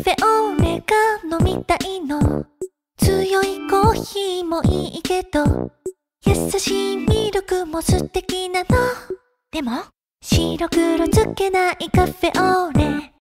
フェオレが飲みたいの。強いコーヒーもいいけど、優しいミルクも素敵なの。でも白黒つけないカフェオレ。